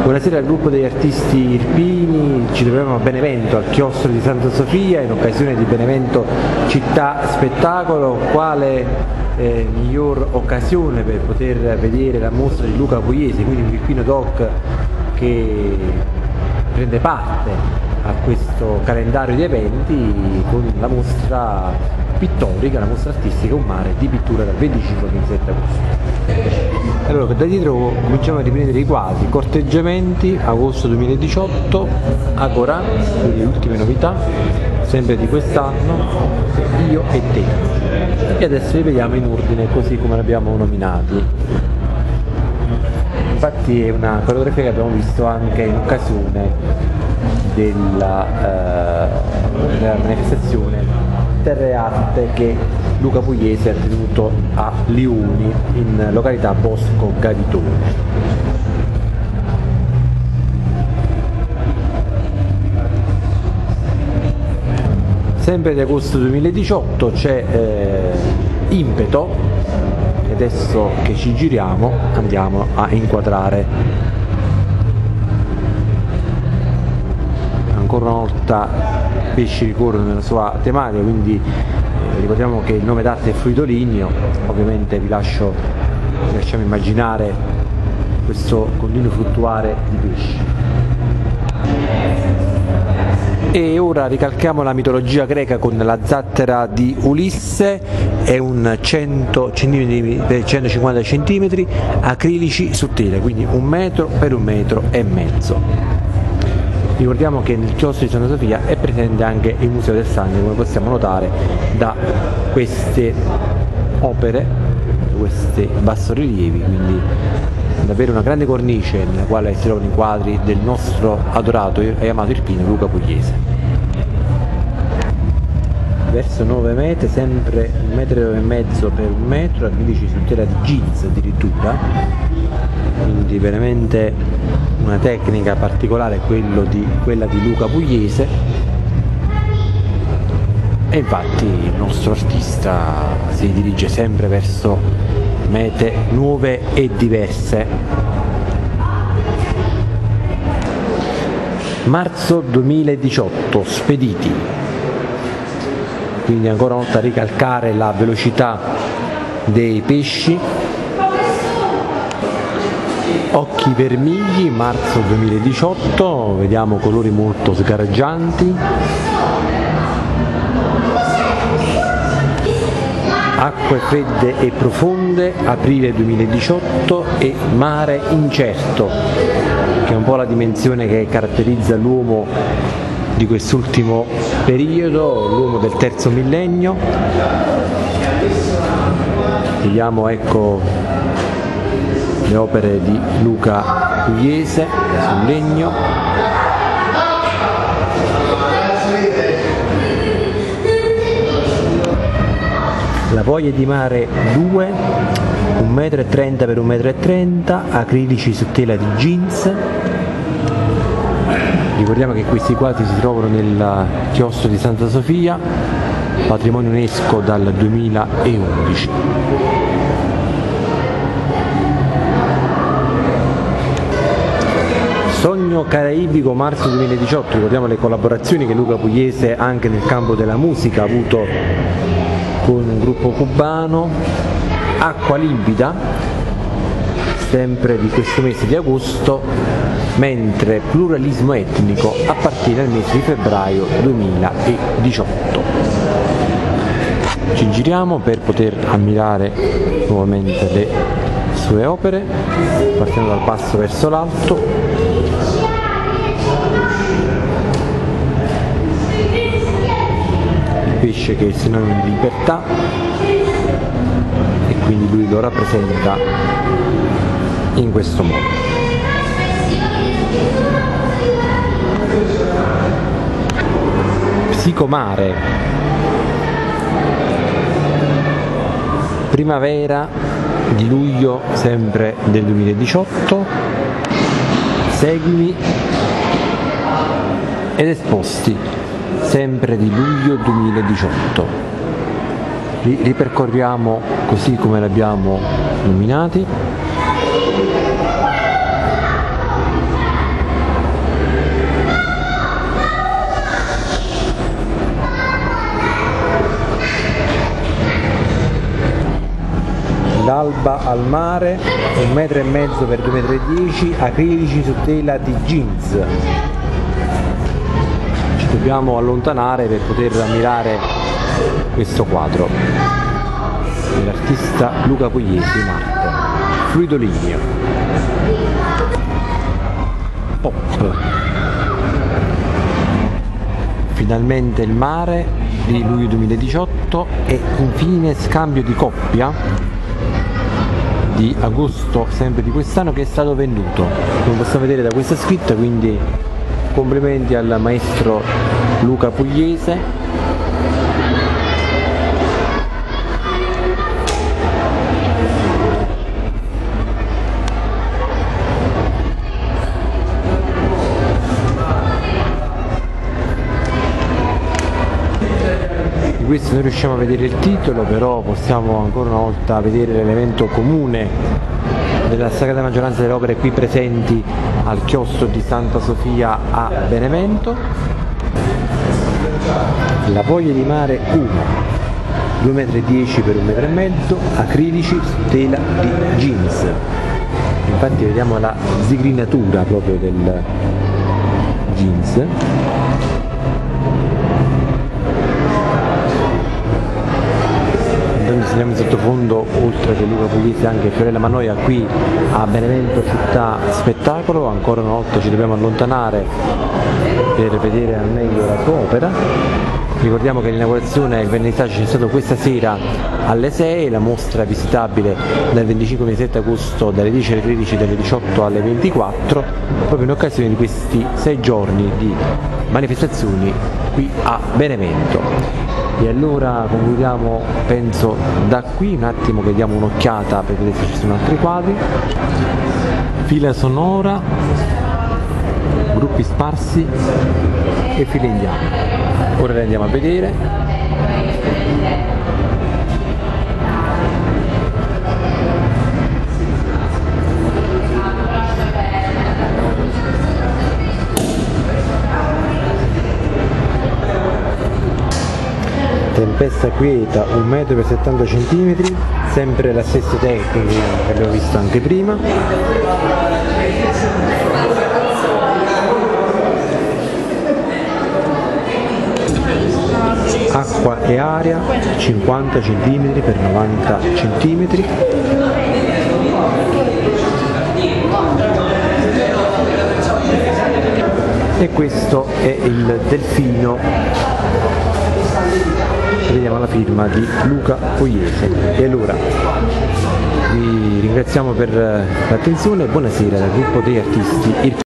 Buonasera al gruppo degli artisti irpini, ci troviamo a Benevento al chiostro di Santa Sofia in occasione di Benevento Città Spettacolo. Quale miglior occasione per poter vedere la mostra di Luca Pugliese, quindi un irpino doc che prende parte a questo calendario di eventi con la mostra pittorica, la mostra artistica Un mare di pittura dal 25 al 27 agosto. Allora, da dietro cominciamo a riprendere i quadri, corteggiamenti, agosto 2018, Agorà, quindi le ultime novità, sempre di quest'anno, Io e te. E adesso li vediamo in ordine così come li abbiamo nominati. Infatti è una coreografia che abbiamo visto anche in occasione della manifestazione Terra e Arte che Luca Pugliese ha tenuto a Liuni in località Bosco Gavitone. Sempre di agosto 2018 c'è Impeto e adesso che ci giriamo andiamo a inquadrare ancora una volta pesci ricorrono nella sua tematica, quindi ricordiamo che il nome d'arte è Fruitoligno, ovviamente vi lasciamo immaginare questo continuo fluttuare di pesci. E ora ricalchiamo la mitologia greca con la zattera di Ulisse, è un 100 cm per 150 cm acrilici su tela, quindi 1 metro per 1,5 metri. Ricordiamo che nel chiostro di Santa Sofia è presente anche il Museo del Sangue, come possiamo notare da queste opere, questi bassorilievi, quindi davvero una grande cornice nella quale si trovano i quadri del nostro adorato e amato irpino Luca Pugliese. Verso 9 metri, sempre 1,5 metri per 1 metro, acrilici su tela di jeans addirittura, quindi veramente una tecnica particolare quella di Luca Pugliese. E infatti il nostro artista si dirige sempre verso mete nuove e diverse. Marzo 2018, Spediti, quindi ancora una volta ricalcare la velocità dei pesci. Occhi vermigli, marzo 2018, vediamo colori molto sgaraggianti. Acque fredde e profonde, aprile 2018 e mare incerto, che è un po' la dimensione che caratterizza l'uomo di quest'ultimo periodo, l'uomo del terzo millennio. Vediamo ecco le opere di Luca Pugliese sul legno. La voglia di mare 2, 1,30 metri per 1,30 metri, acrilici su tela di jeans. Ricordiamo che questi quadri si trovano nel chiostro di Santa Sofia, patrimonio UNESCO dal 2011. Sogno caraibico, marzo 2018, ricordiamo le collaborazioni che Luca Pugliese anche nel campo della musica ha avuto con un gruppo cubano. Acqua limpida, sempre di questo mese di agosto, mentre pluralismo etnico a partire dal mese di febbraio 2018. Ci giriamo per poter ammirare nuovamente le sue opere, partendo dal basso verso l'alto. Pesce che è il sinonimo di libertà e quindi lui lo rappresenta in questo modo. Psicomare, primavera di luglio sempre del 2018, seguimi ed esposti sempre di luglio 2018. Li ripercorriamo così come li abbiamo nominati. al mare, 1,5 m per 2,10 m, acrilici su tela di jeans. Ci dobbiamo allontanare per poter ammirare questo quadro dell'artista Luca Pugliesi, Marte, fluido ligneo, pop. Finalmente il mare di luglio 2018 e infine scambio di coppia di agosto sempre di quest'anno, che è stato venduto, come possiamo vedere da questa scritta, quindi complimenti al maestro Luca Pugliese. Questo non riusciamo a vedere il titolo, però possiamo ancora una volta vedere l'elemento comune della stragrande maggioranza delle opere qui presenti al chiostro di Santa Sofia a Benevento. La voglia di mare 1, 2,10 m per 1,5 m, acrilici su tela di jeans. Infatti vediamo la zigrinatura proprio del jeans. Segniamo in sottofondo, oltre che Luca Pugliesi, anche Fiorella Mannoia qui a Benevento città spettacolo. Ancora una volta ci dobbiamo allontanare per vedere al meglio la sua opera. Ricordiamo che l'inaugurazione e il vernissage c'è stato questa sera alle 6, la mostra è visitabile dal 25 al 27 agosto dalle 10 alle 13 e dalle 18 alle 24, proprio in occasione di questi 6 giorni di manifestazioni qui a Benevento. E allora concludiamo, penso, da qui. Un attimo che diamo un'occhiata per vedere se ci sono altri quadri. Fila sonora, gruppi sparsi e file indiane. Ora le andiamo a vedere. Tempesta quieta, 1 m per 70 cm, sempre la stessa tecnica che abbiamo visto anche prima. Acqua e aria, 50 cm per 90 cm. E questo è il delfino. Vediamo la firma di Luca Pugliese. E allora vi ringraziamo per l'attenzione e buonasera dal gruppo degli artisti.